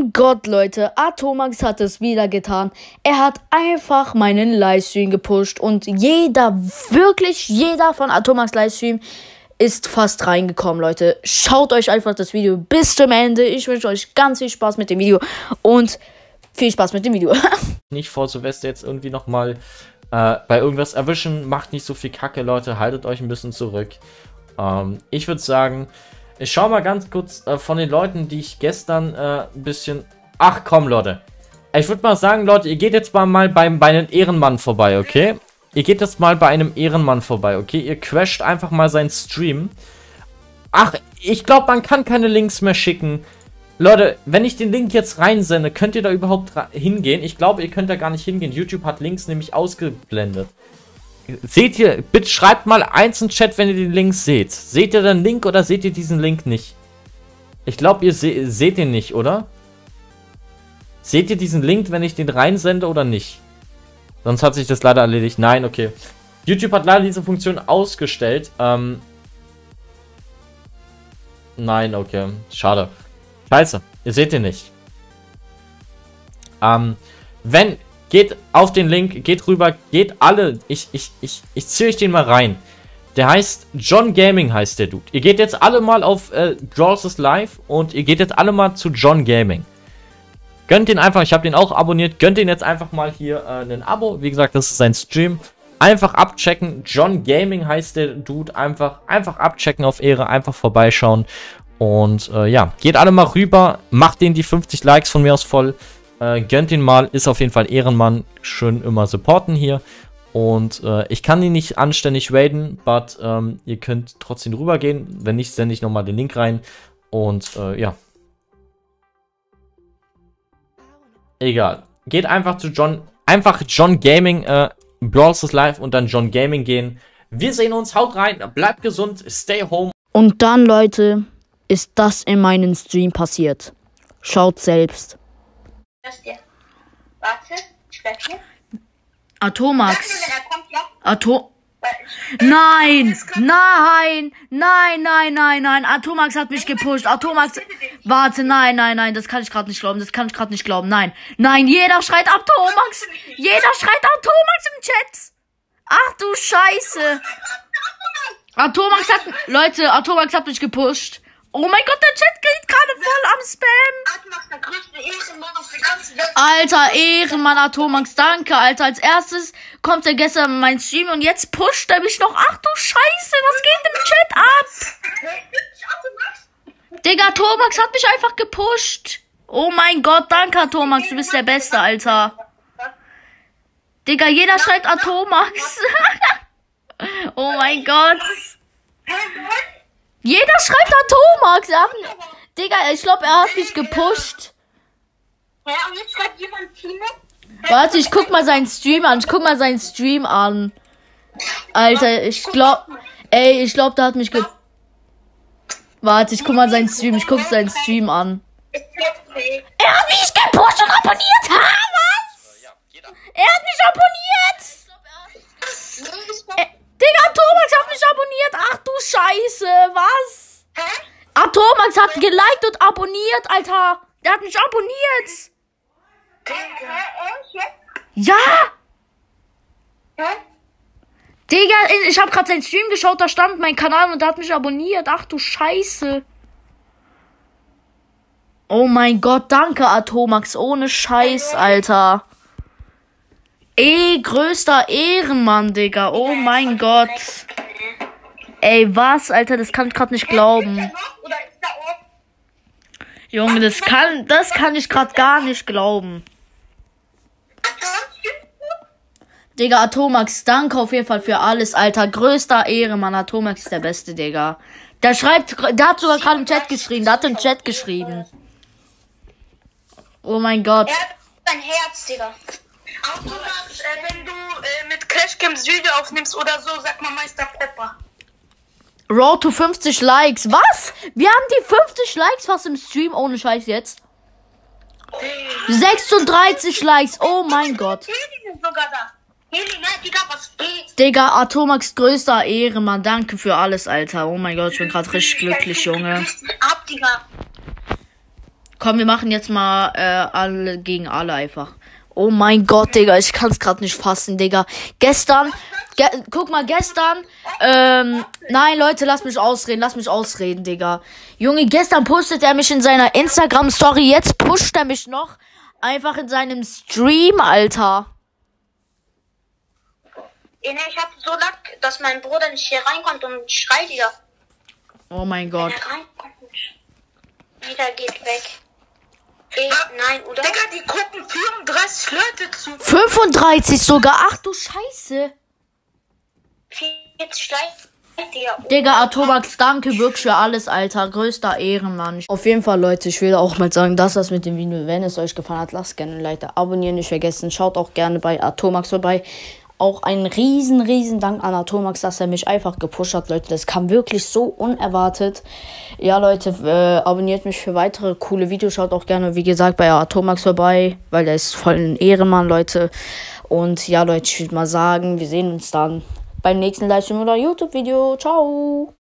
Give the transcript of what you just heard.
mein Gott, Leute. Atomax hat es wieder getan. Er hat einfach meinen Livestream gepusht. Und wirklich jeder von Atomax Livestream ist fast reingekommen, Leute. Schaut euch einfach das Video bis zum Ende. Ich wünsche euch ganz viel Spaß mit dem Video. Und viel Spaß mit dem Video. Nicht vor Silvester jetzt irgendwie nochmal bei irgendwas erwischen. Macht nicht so viel Kacke, Leute. Haltet euch ein bisschen zurück. Ich würde sagen, ich schaue mal ganz kurz von den Leuten, die ich gestern ein bisschen... Ach komm, Leute. Ich würde mal sagen, Leute, ihr geht jetzt mal bei einem Ehrenmann vorbei, okay? Ihr geht jetzt mal bei einem Ehrenmann vorbei, okay? Ihr crasht einfach mal seinen Stream. Ach, ich glaube, man kann keine Links mehr schicken. Leute, wenn ich den Link jetzt reinsende, könnt ihr da überhaupt hingehen? Ich glaube, ihr könnt da gar nicht hingehen. YouTube hat Links nämlich ausgeblendet. Seht ihr, bitte schreibt mal eins in den Chat, wenn ihr den Link seht. Seht ihr den Link oder seht ihr diesen Link nicht? Ich glaube, ihr seht den nicht, oder? Seht ihr diesen Link, wenn ich den reinsende oder nicht? Sonst hat sich das leider erledigt. Nein, okay. YouTube hat leider diese Funktion ausgestellt. Nein, okay. Schade. Scheiße. Ihr seht den nicht. Geht auf den Link, geht rüber, geht alle. Ich ziehe euch den mal rein. Der heißt John Gaming, heißt der Dude. Ihr geht jetzt alle mal auf Jaws Live und ihr geht jetzt alle mal zu John Gaming. Gönnt den einfach, ich habe den auch abonniert. Gönnt den jetzt einfach mal hier ein Abo. Wie gesagt, das ist sein Stream. Einfach abchecken. John Gaming heißt der Dude. Einfach abchecken auf Ehre. Einfach vorbeischauen. Und ja, geht alle mal rüber. Macht den die 50 Likes von mir aus voll. Gönnt ihn mal, ist auf jeden Fall Ehrenmann. Schön immer supporten hier. Und ich kann ihn nicht anständig raiden, but ihr könnt trotzdem rübergehen. Wenn nicht, sende ich nochmal den Link rein. Und ja. Egal. Geht einfach zu John Gaming, Brawl Stars Live und dann John Gaming gehen. Wir sehen uns, haut rein, bleibt gesund, stay home. Und dann, Leute, ist das in meinem Stream passiert. Schaut selbst. Warte, ich bleib hier. Atomax. Nein! Atomax hat mich gepusht. Atomax. Warte, nein. Das kann ich gerade nicht glauben. Nein, jeder schreit Atomax. Im Chat. Ach du Scheiße. Atomax hat mich gepusht. Oh mein Gott, der Chat geht gerade voll am Spam. Alter, Ehrenmann, Atomax, danke, Alter. Als erstes kommt er gestern in mein Stream und jetzt pusht er mich noch. Ach du Scheiße, was geht im Chat ab? Digga, Atomax hat mich einfach gepusht. Oh mein Gott, danke, Atomax, du bist der Beste, Alter. Digga, jeder schreibt Atomax. Oh mein Gott. Jeder schreibt Atomax. Digga, ich glaube, er hat mich gepusht. Ja, und jetzt schreibt jemand Timo. Warte, ich guck mal seinen Stream an. Alter, ich glaube, der hat mich Warte, ich guck mal seinen Stream. Ich guck seinen Stream an. Er hat mich gepusht und abonniert. Ha, was? Er hat mich abonniert. Digga, Atomax hat mich abonniert. Ach du Scheiße, was? Hä? Atomax hat geliked und abonniert, Alter. Der hat mich abonniert. Ja. Digga, ich habe gerade seinen Stream geschaut, da stand mein Kanal und der hat mich abonniert. Ach du Scheiße. Oh mein Gott, danke Atomax. Ohne Scheiß, Alter. Größter Ehrenmann, Digga. Oh mein Gott. Ey, was, Alter? Das kann ich gerade nicht glauben. Junge, das kann ich gerade gar nicht glauben. Digga, Atomax, danke auf jeden Fall für alles, Alter. Größter Ehrenmann. Atomax ist der Beste, Digga. Der hat sogar gerade im Chat geschrieben. Oh mein Gott. Er hat dein Herz, Digga. Atomax, wenn du mit Crashcams Video aufnimmst oder so, sag mal Meister Pepper. Road to 50 Likes. Was? Wir haben die 50 Likes fast im Stream. Ohne Scheiß jetzt. 36 Likes. Oh mein Gott. Digga, Atomax größter Ehrenmann. Danke für alles, Alter. Oh mein Gott, ich bin gerade richtig glücklich, Junge. Komm, wir machen jetzt mal alle gegen alle einfach. Oh mein Gott, Digga, ich kann's gerade nicht fassen, Digga. Gestern, guck mal, gestern, nein, Leute, lasst mich ausreden, Digga. Junge, gestern postet er mich in seiner Instagram-Story, jetzt pusht er mich noch einfach in seinem Stream, Alter. Ich hab so Lack, dass mein Bruder nicht hier reinkommt und schreit wieder. Oh mein Gott. Wenn er reinkommt, wieder geht weg. Nein, oder? Digga, die gucken 34 Leute zu. 35 sogar, ach du Scheiße. 40 Leute, Digga, Atomax, danke wirklich für alles, Alter. Größter Ehrenmann. Auf jeden Fall, Leute, ich will auch mal sagen, dass das mit dem Video, wenn es euch gefallen hat, lasst gerne ein Like da, abonnieren nicht vergessen. Schaut auch gerne bei Atomax vorbei. Auch einen riesen Dank an Atomax, dass er mich einfach gepusht hat, Leute. Das kam wirklich so unerwartet. Ja, Leute, abonniert mich für weitere coole Videos. Schaut auch gerne, wie gesagt, bei Atomax vorbei, weil der ist voll ein Ehrenmann, Leute. Und ja, Leute, ich würde mal sagen, wir sehen uns dann beim nächsten Livestream oder YouTube-Video. Ciao!